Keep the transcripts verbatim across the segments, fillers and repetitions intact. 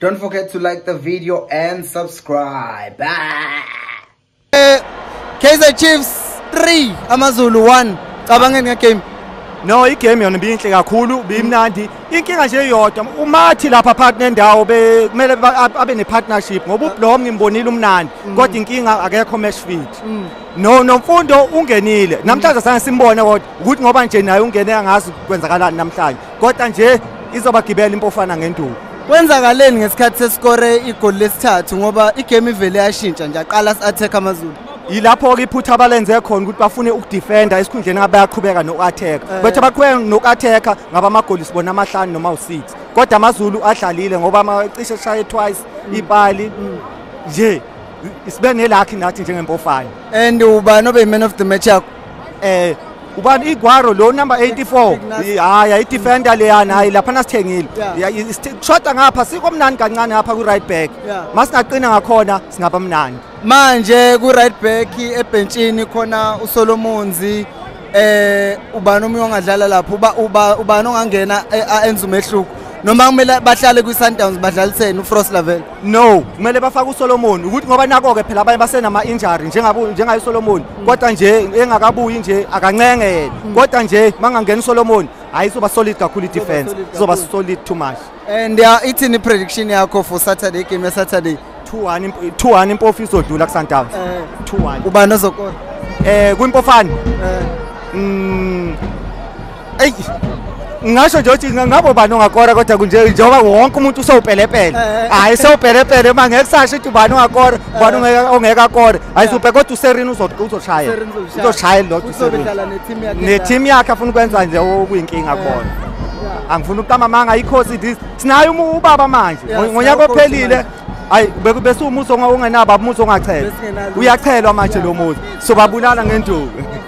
Don't forget to like the video and subscribe. Ah. Uh, Kaizer Chiefs three, AmaZulu one. Cabangeni ngegame. No, igame yona ibinhle kakhulu, bimnandi. Inkinga nje yodwa, umathi lapha partner ndawo be kumele abe ne partnership ngoba uBlom ngimbonile umnandi, kodwa inkinga akekho match fit. No, nomfundo ungenile. Namhlanje sange simbone kodwa ukuthi ngoba nje naye ungene angazi kwenzakalani namhlanje. Kodwa nje izobagibela impofana ngenduku. Kwenzakaleni ngesikhathi sescore igoli lesithathu ngoba igame ivele yashintsha nje aqala si-attack AmaZulu. Yilapho ke iphutha abalenze khona ukuthi bafune ukudefenda esikhundleni ngabe bayaqhubeka no-attack. Bethu abaqhubeka no-attack ngaba amagoli sibona amahlanu noma u-six. Kodwa AmaZulu adlalile ngoba amacishe shaye twice ipali nje isibe nelakhi nathi njengempofana. And ubani obe man of the match yakho? Eh ubani Igwaro lo number eighty-four. Hayi idefender leyana hayi lapha nasithengile. Shota ngapha sikomnandi kancane ngapha ku right back. Masingaqina ngakhona singaba mnandi. Manje ku right back ebenchini khona uSolomonzi eh ubani omunye ongadlala lapho uba ubani ongangena enza umehluko noma kumele bahlale ku Sundowns badlalisene uFrost Lavelle. No, kumele bafake uSolomon ukuthi ngoba nako ke phela abanye basena ama injury njengabo njengayo uSolomon kodwa nje engakabuyi nje akancenge yena kodwa nje mangangena uSolomon ayisoba solid kakhulu i-defense izoba solid too much. And yeah, ithini prediction yakho for Saturday game Saturday? two one two one impofisa odlula ku Sundowns. two one ubani ozokona? Eh kuimpofana. Eh mm ey ngasho nje ukuthi ngabo bani ongakora kodwa kunje njengoba wonke umuntu usowupelepele hayi sewupelepele mangeke sasho ukuthi ubani ongakora ubani ongeka ongeka kora ayisuphe kodwa uSerino uzoshaya uzoshaya lo uSerino ne team yakhe afuna ukwenza nje okuyinkinga kubona angifuna ukutama manga ikhosi sinayo ubaba manje ngonyaka ophelile hayi bese umuso ongenaba umuso ongachela uyachelwa manje lo muzi so babulala ngenduku.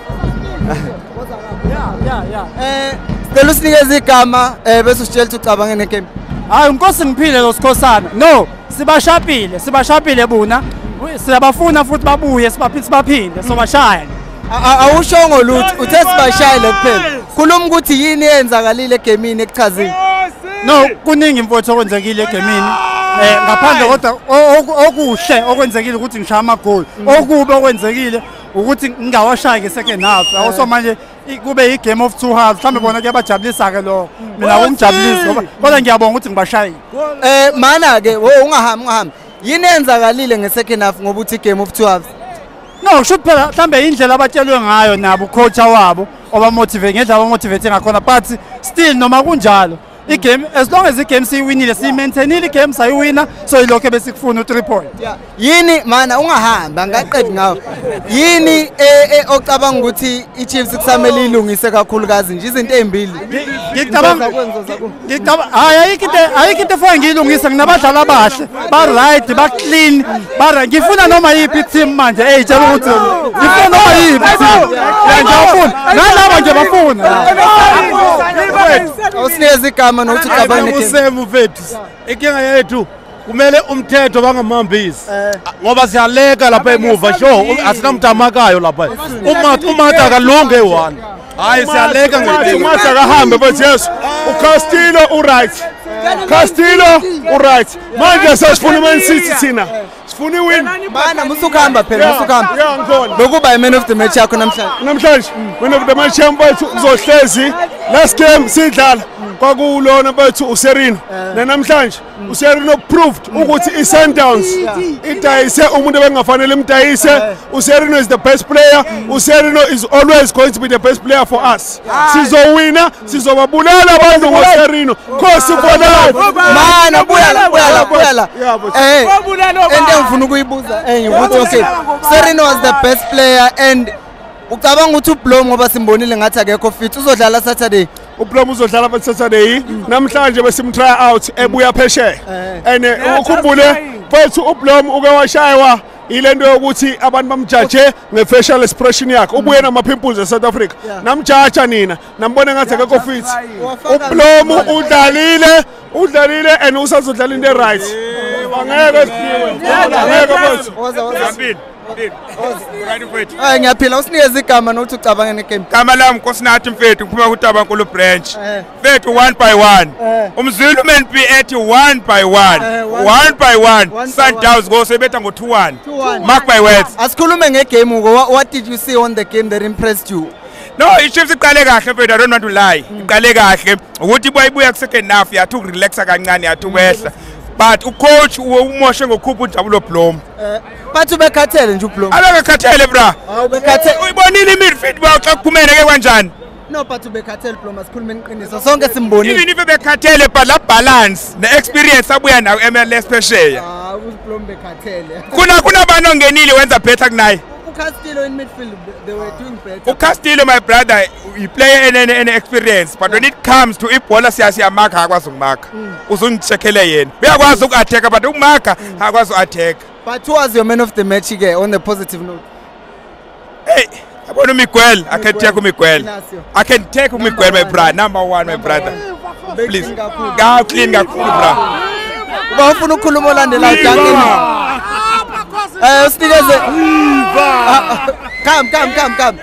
Yeah yeah yeah eh Cela usinikeze igama eh bese usitshela ukuthi ucabanga ngegame. Hayi inkosi ngiphile lo Sikhosana. No, sibashapile, sibashapile buna. Siyabafuna futhi babuye sibaphinde sibaphinde sobashaya. Awushongo lutho uthe sibashayile kuphela. Khuluma ukuthi yini yenzakalile egamini ekuchazini. No, kuningi imfowethu okwenzekile egamini. Eh ngaphandle kodwa okuhle okwenzekile ukuthi ngishaya amagoli. Okubi okwenzekile ukuthi ngingawashaya ngesecond half. Awuso manje kube i game of two halves mhlambe bona kuyabajabulisa ke lo mina ungijabulisa ngoba kodwa ngiyabonga ukuthi ngibashaye. Eh mana ke ungahambi ungahambi yini yenzakalile ngesecond half ngoba uthi game of two halves? No should phela mhlambe indlela abatshelwe ngayo nabo coach wabo oba motivate ngendlela aba motivate ngakhona but still noma kunjalo i game as long as i game siyiwinile si maintainile game sayiwina so ilokho bese kufuna u three point. Yini mana ungahamba angaqedi ngawo yini ocabanga ukuthi iChiefs kusamele ilungise kakhulukazi nje izinto ezimbili ngicabanga ngicabanga hayi ayikho into ayikho into efana ngiyilungisa nginabadlali abahle ba right ba clean ba ngifuna noma yipi team manje hey tshela ukuthi ngifuna noma yipi team ngiyafuna nalabo nje bafuna usinikeze igama nokuthi ucabanga ngusemu mfethu inkinga yethu kumele umthetho bangamambisi ngoba siyaleka lapha emuva sho asinamtamakayo lapha umathi umathi akalunge one hayi siyaleka ngithi umathi akahambe but yes uCastillo uright Castillo uright manje sesifuna Man City thina sifuna iwin bana musukhamba phela musukhamba bekuba i man of the match yakho namhlanje namhlanje man of the match yambathu uzohlezi last game sidlala kwakulona bethu uSerino namhlanje uSerino proved ukuthi iSundowns idayise umuntu bengafanele imdayise. uSerino is the best player. uSerino is always going to be the best player for us. Sizowina sizobabulala abantu ngoSerino khosi bona mana buyala buyala buyala eh ende ngifuna ukuyibuza eh ukuthi okay Serino was the best player and ucabanga ukuthi uBlom ngoba simbonile ngathi akekho fit uzodlala Saturday. uBlom uzodlala pa Saturday namhlanje besimtry out ebuya phesheya and ukhumbule mfethu uBlom uke washaywa ilento yokuthi abantu bamjaje ngefacial expression yakhe ubuye nama pimples eSouth Africa namjaja nina nambone ngathi akekho fit. uBlom udlalile udlalile and usazodlala into right angeke angeke mfethu Right mfethu. Hayi ngiyaphila usinikeze igama nokuthi ucabange negame. Gama lami Nkosinathi mfethu ngiphuma kuTabankulu branch. Eh. Mfethu one by one. Eh. Umzulu man P ethi one by one. Eh, one- One by one. one by Sundowns go sebetha ngo two one. two one. Mark my words. Asikhulume ngegame uko what, what did you see on the game that impressed you? No, iChiefs iqale kahle mfethu, I don't want to lie. Iqale kahle ukuthi bayibuya ku second half yathu relaxa kancane yathu wehla. But ucoach umoshe ngokhupha uJabulo Blom. Eh, bathi bekhathele nje uBlom. Abekhathele bra. Awu bekhathele. Uyibonile imidfield bawo xa kuphumene ke kanjani? No bathi bekhathele Blom asikhulume iqiniso. Sonke simbonile. Even if bekhathele but la balance ne experience abuya nayo M L S phesheya. Ah, uBlom bekhathele. Kuna kunabani ongenile wenza better kunaye. uCastillo in midfield they were doing better. uCastillo my brother he play any any experience but when it comes to ibhola siyasiya marka akwazi ukumarka. Uzungicheckele yena. Uyakwazi ukattack but ukumarka akwazi uattack. But who was your man of the match again on the positive note? Hey, yabona uMiguel, I can take uMiguel. Ignacio. I can take uMiguel my brother, number one my brother. Please. Ga clean kakhulu bra. Uba ufuna ukukhuluma olandelayo Duncan. Eh usinikeze. Come come come come.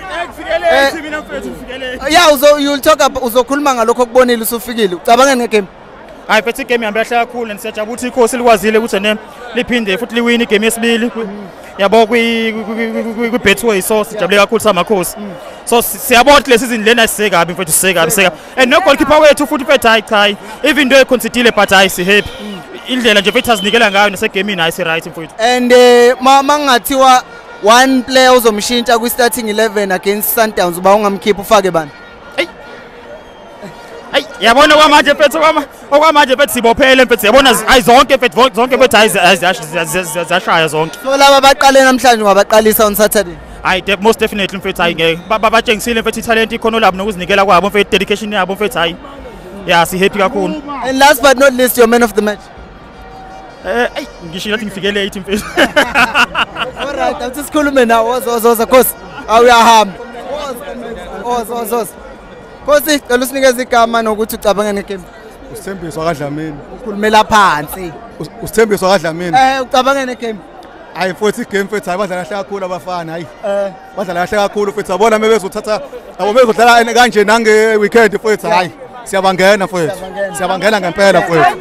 Yeah uzo you'll talk about uzokhuluma ngalokho okubonile usufikile. Ucabange ngegame. Hayi phethe igame yami yahlala kakhulu nisiyajabula ukuthi ikhosi likwazile ukuthi ne liphinde futhi liwin igame yesibili yabo kwi kwi Betway so sijabule kakhulu samakhosi so siyabona ukuthi lesi season lena siseke kabi mfethu siseke kabi siseke and no goalkeeper wethu futhi mfethu hayi cha even though econsidered but hayi si happy indlela nje mfethu azinikela ngayo nasegame hayi si right mfethu And eh, ma mangathiwa one player uzomshintsha kwi starting eleven against Sundowns uba ungamkhipha ufake bani? Hey, yabona kwamanje mfethu kwama okwamanje mfethu sibophele mfethu yabona hayi zonke mfethu zonke mfethu hayi ziyashaya zonke. So laba baqale namhlanje ngabaqalisa on Saturday. Hayi most definitely mfethu hayi ngeke babatshengisile mfethu italent ikhono labo nokuzinikela kwabo mfethu dedication yabo mfethu hayi yeah si happy kakhulu. And last but not least your man of the match. Eh ay ngisho ngathi ngifike late mfethu. All right, awuthi sikhulume nawo ozozoza Khosi. Awuyahamba. Ozo ozo. Khosi cela usinikeze igama nokuthi ucabange ngegame. Usithembiso kaDlamini. Ukhulumela phansi. Usithembiso kaDlamini. Eh ucabange negame. Hayi futhi igame futhi abadlala kahle kakhulu abafana hayi. Eh Badlala kahle kakhulu futhi abona mebezothatha abo bezodlala kanje nange weekend futhi hayi. Siyabangena futhi. Siyabangena ngempela futhi.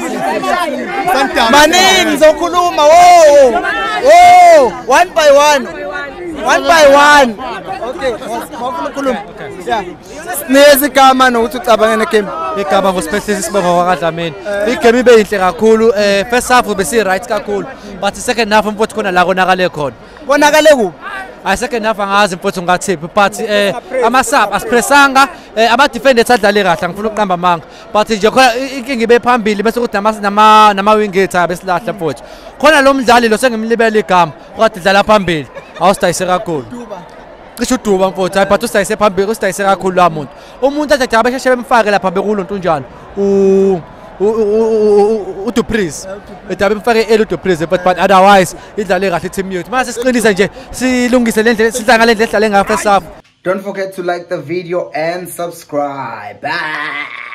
Maningi zokhuluma wo. Wo, one by one. One by one. Okay, mawufuna ukukhuluma. Yeah. Sineze igama nokuthi ucabange negame. Igama ngosiphethe sibonga kwaDlamini. Igame ibe inhle kakhulu eh first half besi right kakhulu but second half mfowethu khona la konakale khona. Konakale kuphi? Hayi second half angazi mfowethu ngathiphi but eh ama sub asipressanga aba defenders adlale kahle ngifuna ukuqamba manga but nje khona inkinga ibe phambili bese kuthi nama nama wingers abesilahla mfowethu. Khona lo mdlali lo sengimlibela igama okade dlala phambili. Awusitayise kakhulu. Cishe uduba mfowethu hayi but usitayise phambili usitayise kakhulu la muntu. Umuntu athi abasheshe bemfake lapha bekulonto njalo. U u Dupris etabe mfake elo Dupris but but otherwise idlale kahle team yethu mase siqinisa nje silungise lendlela sidlanga lendlela edlale ngayo first half. Don't forget to like the video and subscribe. Bye.